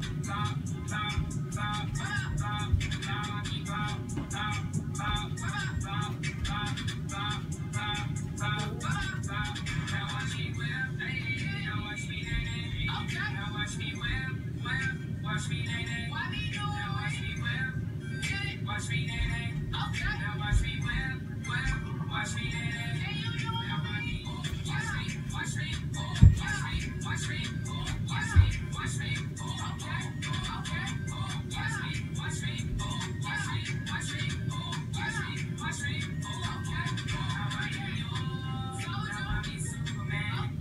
Watch me, nay, why me do it? Now watch me whip. Watch me, nay, okay. Now watch me whip. Watch me, nay. Can you do it? Now watch me, watch me, watch me, watch me, okay, okay. Watch me, watch me, okay. Now I am you. Now I be Superman.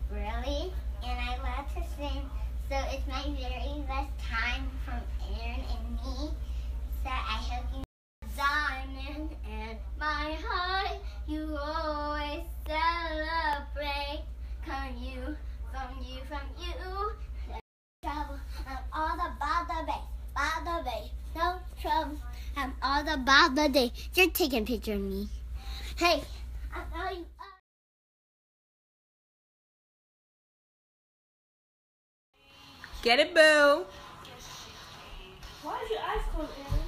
Brynnie, and I love to swim. So it's my very best time from Aaron and me. So I hope you diamond and my heart you always celebrate. Come you, from you, from you. Trouble, I'm all about the bay, no trouble. I'm all about the day. You're taking a picture of me. Hey, I know you. Get it, boo. Why is your eyes closed, Aaron?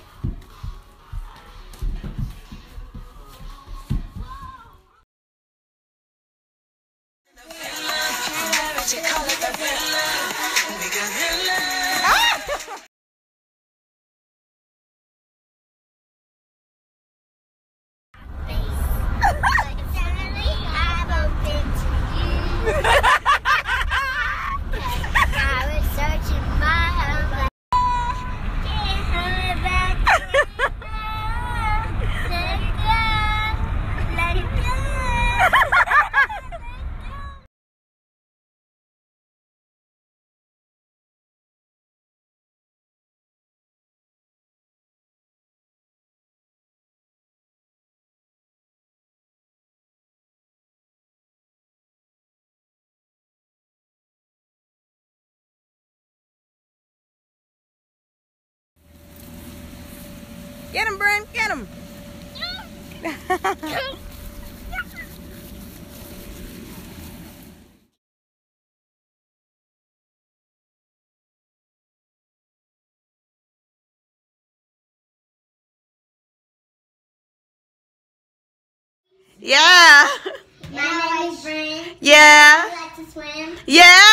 Get him, Bryn. Get him. Yeah. My name is Brynnie. Yeah. I like to swim. Yeah.